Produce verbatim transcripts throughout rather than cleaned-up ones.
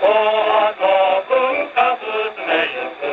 和の文化進めゆく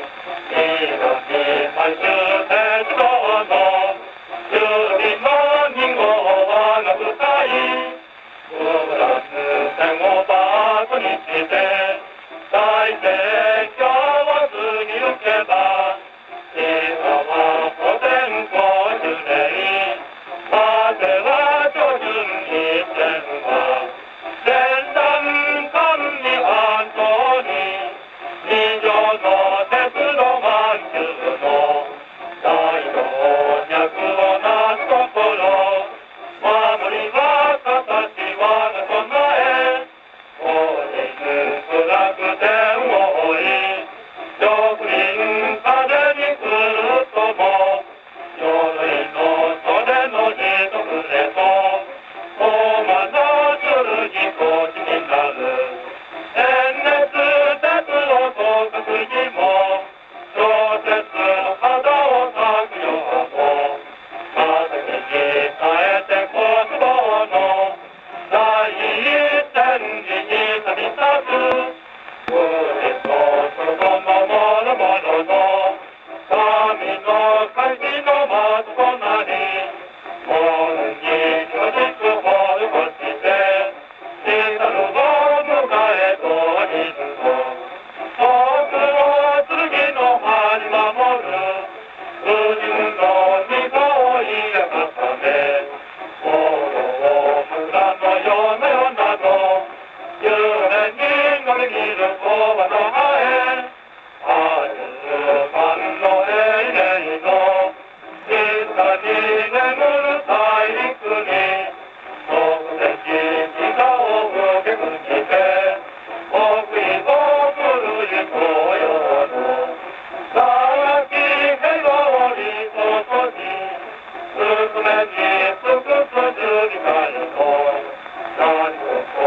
南満州鉄道の住民の二号はが深いフランス戦をバックにして大戦況を過ぎゆけば今は古典五十年果ては巨人一戦は戦乱間に半島に二条の鉄道満州の大動脈をなすところ守りは形は備え法律苦楽天を追い職人風に来るとも鎧の袖の一筆と大間の剣こちになる天熱鉄の総覚にも小説の肌を咲くよも風に伝えて国防の第一戦時に旅立つ無事の外のもろもろの神の火事の松となり門に巨実を残して下るを迎えと人の遠くを剣の葉に守る無人の二号を入れ固め王を村のようなようなど夢に乗り切る言葉の葉へある万の永遠の静かに眠る大陸に特別時間を受け口で奥義を来る紅葉の騒ぎ平和を理想としすくめに尽くす十字架と何を